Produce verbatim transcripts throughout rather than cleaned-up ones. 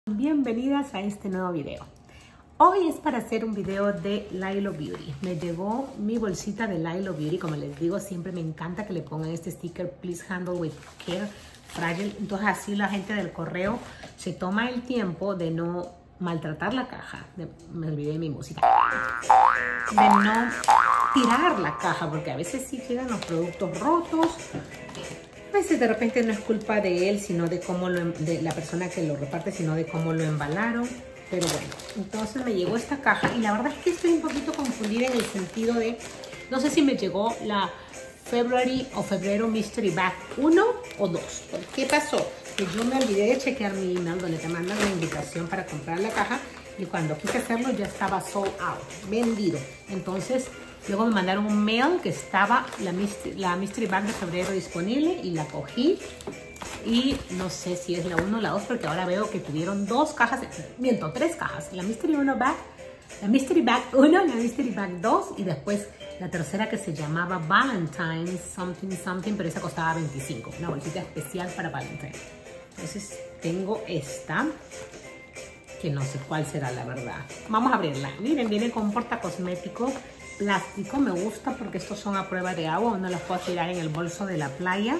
Bienvenidas a este nuevo video. Hoy es para hacer un video de Lilo Beauty. Me llegó mi bolsita de Lilo Beauty. Como les digo, siempre me encanta que le pongan este sticker, please handle with care, fragile. Entonces así la gente del correo se toma el tiempo de no maltratar la caja. De, me olvidé de mi música. De no tirar la caja, porque a veces sí llegan los productos rotos. A veces de repente no es culpa de él, sino de cómo lo, de la persona que lo reparte, sino de cómo lo embalaron. Pero bueno, entonces me llegó esta caja y la verdad es que estoy un poquito confundida en el sentido de, no sé si me llegó la February o Febrero Mystery Bag uno o dos. ¿Qué pasó? Que yo me olvidé de chequear mi email donde te mandan la invitación para comprar la caja y cuando quise hacerlo ya estaba sold out, vendido. Entonces luego me mandaron un mail que estaba la Mystery, la Mystery Bag de febrero disponible y la cogí. Y no sé si es la uno o la dos porque ahora veo que tuvieron dos cajas, miento, tres cajas. La Mystery uno Bag, la Mystery Bag uno, la Mystery Bag dos y después la tercera que se llamaba Valentine something something, pero esa costaba veinticinco, una bolsita especial para Valentine. Entonces tengo esta, que no sé cuál será la verdad. Vamos a abrirla. Miren, viene con un portacosmético plástico. Me gusta porque estos son a prueba de agua. Uno los puedo tirar en el bolso de la playa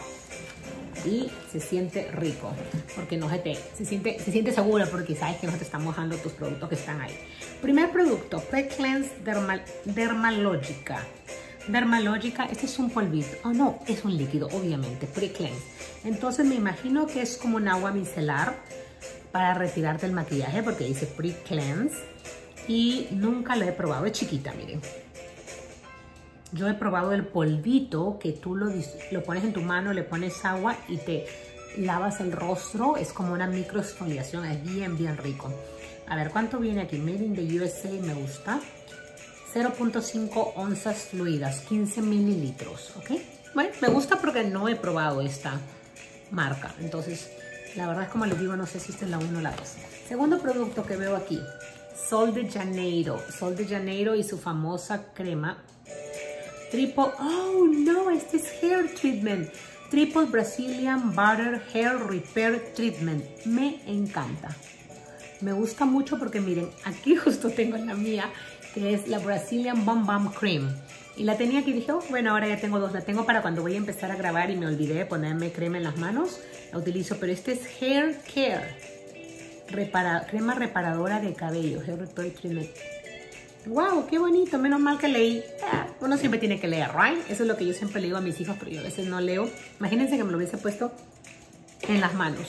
y se siente rico porque no se te se siente, se siente seguro porque sabes que no te están mojando tus productos que están ahí. Primer producto, Pre-Cleanse Dermal, Dermalogica. Dermalogica, este es un polvito. Oh no, es un líquido, obviamente, Pre-Cleanse. Entonces me imagino que es como un agua micelar para retirarte el maquillaje porque dice Pre-Cleanse. Y nunca lo he probado, es chiquita, miren. Yo he probado el polvito que tú lo, lo pones en tu mano, le pones agua y te lavas el rostro. Es como una microexfoliación, es bien, bien rico. A ver, ¿cuánto viene aquí? Made in the U S A, me gusta. cero punto cinco onzas fluidas, quince mililitros, ¿ok? Bueno, me gusta porque no he probado esta marca. Entonces, la verdad es como les digo, no sé si esta es la uno o la dos. Segundo producto que veo aquí. Sol de Janeiro, Sol de Janeiro y su famosa crema Triple, oh no, este es Hair Treatment, Triple Brazilian Butter Hair Repair Treatment, me encanta, me gusta mucho porque miren, aquí justo tengo la mía, que es la Brazilian Bum Bum Cream, y la tenía aquí y dije, oh, bueno, ahora ya tengo dos, la tengo para cuando voy a empezar a grabar y me olvidé de ponerme crema en las manos, la utilizo, pero este es Hair Care. Repara, crema reparadora de cabello, Hair Repair Treatment. Wow, qué bonito, menos mal que leí. Ah, uno siempre tiene que leer, right? Eso es lo que yo siempre le digo a mis hijos, pero yo a veces no leo. Imagínense que me lo hubiese puesto en las manos.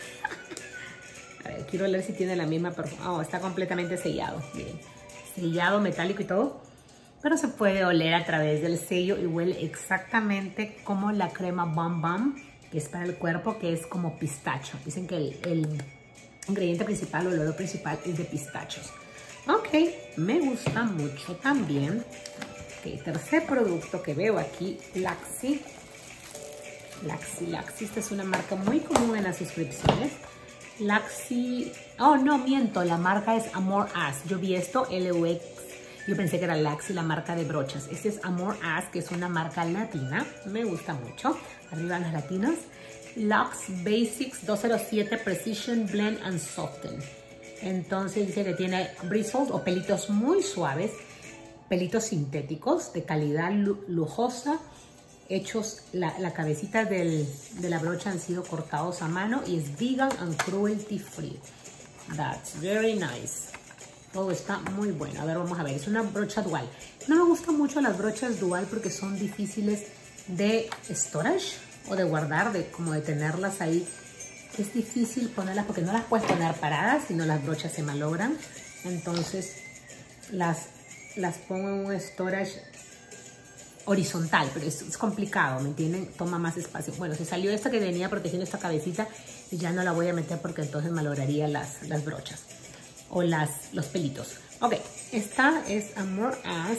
A ver, quiero leer si tiene la misma perfume. Oh, está completamente sellado, miren. Sellado, metálico y todo. Pero se puede oler a través del sello y huele exactamente como la crema Bum Bum, que es para el cuerpo, que es como pistacho. Dicen que el... el ingrediente principal o el olor principal es de pistachos. Ok, me gusta mucho también. Ok, tercer producto que veo aquí, Laxi. Laxi, Laxi, esta es una marca muy común en las suscripciones. Laxi, oh no, miento, la marca es Amor As. Yo vi esto, L U X, yo pensé que era Laxi, la marca de brochas. Este es Amor As, que es una marca latina, me gusta mucho. Arriba las latinas. Lux Basics doscientos siete Precision Blend and Soften. Entonces dice que tiene bristles o pelitos muy suaves, pelitos sintéticos de calidad lujosa, hechos, la, la cabecita del, de la brocha han sido cortados a mano y es vegan and cruelty free. That's very nice. Todo está muy bueno. A ver, vamos a ver, es una brocha dual. No me gustan mucho las brochas dual porque son difíciles de storage o de guardar, de como de tenerlas ahí. Es difícil ponerlas porque no las puedes poner paradas, sino las brochas se malogran. Entonces las, las pongo en un storage horizontal, pero es, es complicado, ¿me entienden? Toma más espacio. Bueno, se salió esta que venía protegiendo esta cabecita y ya no la voy a meter porque entonces malograría las, las brochas o las, los pelitos. Ok, esta es Amor As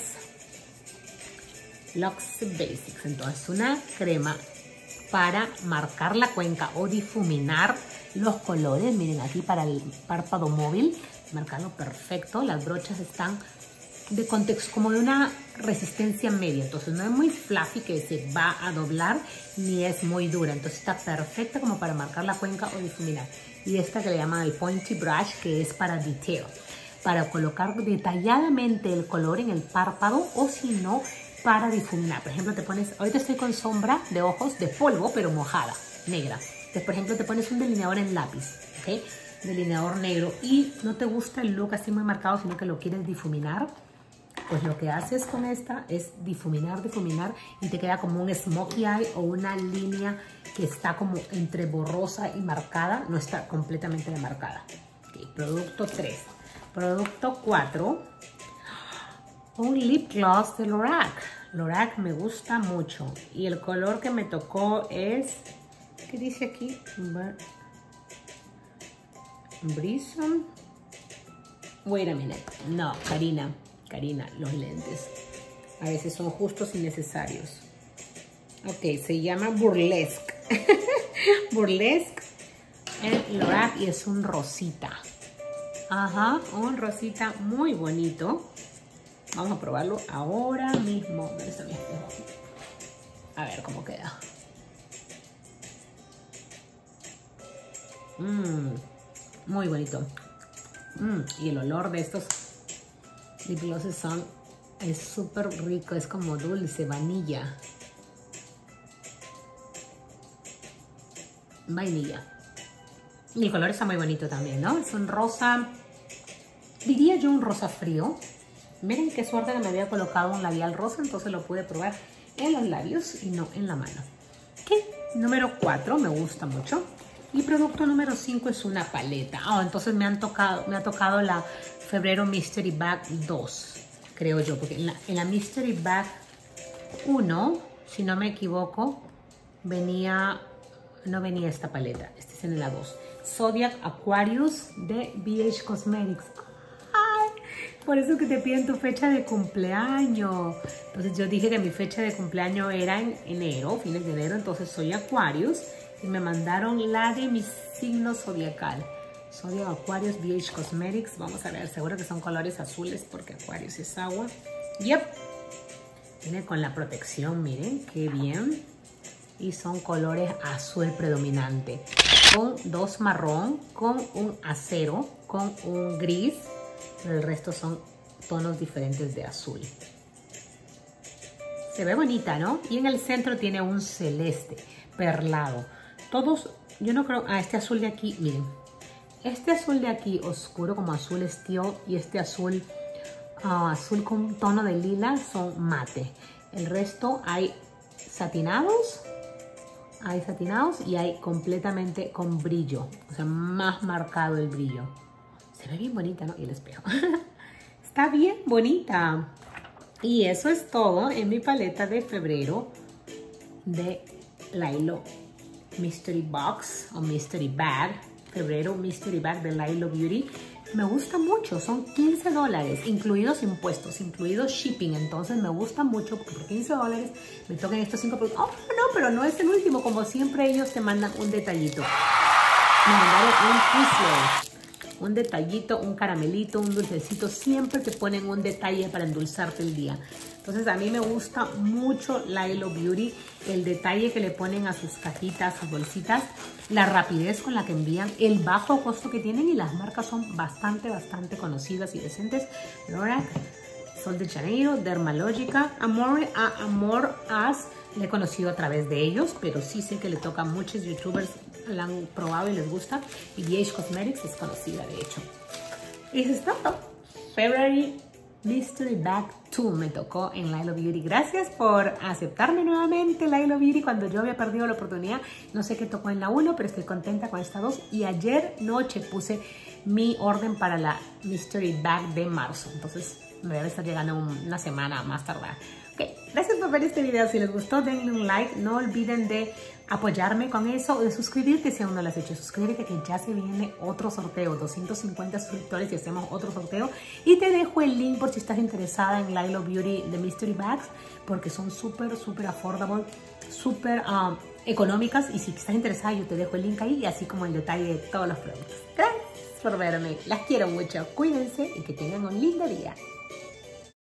Lux Basics. Entonces una crema para marcar la cuenca o difuminar los colores. Miren aquí para el párpado móvil, marcarlo perfecto. Las brochas están de contexto, como de una resistencia media, entonces no es muy fluffy que se va a doblar, ni es muy dura, entonces está perfecta como para marcar la cuenca o difuminar. y esta que le llaman el Pointy Brush, que es para detail, para colocar detalladamente el color en el párpado, o si no, para difuminar. Por ejemplo, te pones, ahorita estoy con sombra de ojos de polvo, pero mojada, negra. Entonces, por ejemplo, te pones un delineador en lápiz, ¿ok? Delineador negro, y no te gusta el look así muy marcado, sino que lo quieres difuminar, pues lo que haces con esta es difuminar, difuminar, y te queda como un smokey eye o una línea que está como entre borrosa y marcada, no está completamente demarcada. Okay, producto tres. Producto cuatro, un lip gloss de Lorac. Lorac me gusta mucho, y el color que me tocó es, ¿qué dice aquí? Brison. Wait a minute. No, Karina. Karina, los lentes. A veces son justos y necesarios. Ok, se llama Burlesque. Burlesque en Lorac, y es un rosita. Ajá, un rosita muy bonito. Vamos a probarlo ahora mismo. ¿Dónde está mi espejo? A ver cómo queda. Mmm. Muy bonito. Mm, y el olor de estos lip glosses son, es súper rico, es como dulce, vanilla. Vainilla. Y el color está muy bonito también, ¿no? Es un rosa, diría yo un rosa frío. Miren qué suerte que me había colocado un labial rosa, entonces lo pude probar en los labios y no en la mano. ¿Qué? Número cuatro, me gusta mucho. Y producto número cinco es una paleta. Oh, entonces me, han tocado, me ha tocado la Febrero Mystery Bag dos, creo yo. Porque en la, en la Mystery Bag uno, si no me equivoco, venía, no venía esta paleta. Esta es en la dos. Zodiac Aquarius de B H Cosmetics. Ay, por eso que te piden tu fecha de cumpleaños. Entonces yo dije que mi fecha de cumpleaños era en enero, fines de enero. Entonces soy Aquarius. Y me mandaron la de mi signo zodiacal. Zodiac Aquarius B H Cosmetics. Vamos a ver, seguro que son colores azules porque Aquarius es agua. Yep. Viene con la protección, miren, qué bien. Y son colores azul predominante. Con dos marrón, con un acero, con un gris. Pero el resto son tonos diferentes de azul. Se ve bonita, ¿no? Y en el centro tiene un celeste perlado. Todos, yo no creo, ah, este azul de aquí, miren, este azul de aquí oscuro como azul estío, y este azul, uh, azul con un tono de lila son mate. El resto hay satinados, hay satinados y hay completamente con brillo, o sea, más marcado el brillo. Se ve bien bonita, ¿no? Y el espejo. Está bien bonita. Y eso es todo en mi paleta de febrero de Lailo Mystery Box o Mystery Bag. Febrero Mystery Bag de Lailo Beauty. Me gusta mucho, son quince dólares, incluidos impuestos, incluidos shipping. Entonces me gusta mucho porque por quince dólares me tocan estos cinco productos. Oh, no, pero no es el último. Como siempre ellos te mandan un detallito. Me mandaron un Twizzler, un detallito, un caramelito, un dulcecito. Siempre te ponen un detalle para endulzarte el día. Entonces a mí me gusta mucho Lailo Beauty, el detalle que le ponen a sus cajitas, sus bolsitas, la rapidez con la que envían, el bajo costo que tienen, y las marcas son bastante, bastante conocidas y decentes. Lorac, Sol de Janeiro, Dermalogica, Amor, a Amor As, le he conocido a través de ellos, pero sí sé que le toca a muchos youtubers, la han probado y les gusta, y B H Cosmetics es conocida de hecho. Y eso es todo. February Mystery Bag dos me tocó en Lailo Beauty. Gracias por aceptarme nuevamente, Lailo Beauty, cuando yo había perdido la oportunidad. No sé qué tocó en la uno, pero estoy contenta con esta dos. Y ayer noche puse mi orden para la Mystery Bag de marzo. Entonces me debe estar llegando una semana más tardar. Ok, gracias por ver este video. Si les gustó, denle un like. No olviden de apoyarme con eso, de suscribirte si aún no lo has hecho. Suscríbete que ya se viene otro sorteo, doscientos cincuenta suscriptores y hacemos otro sorteo. Y te dejo el link por si estás interesada en Lailo Beauty de Mystery Bags, porque son súper, súper affordable, súper um, económicas. Y si estás interesada, yo te dejo el link ahí, así como el detalle de todos los productos. Gracias por verme. Las quiero mucho. Cuídense y que tengan un lindo día.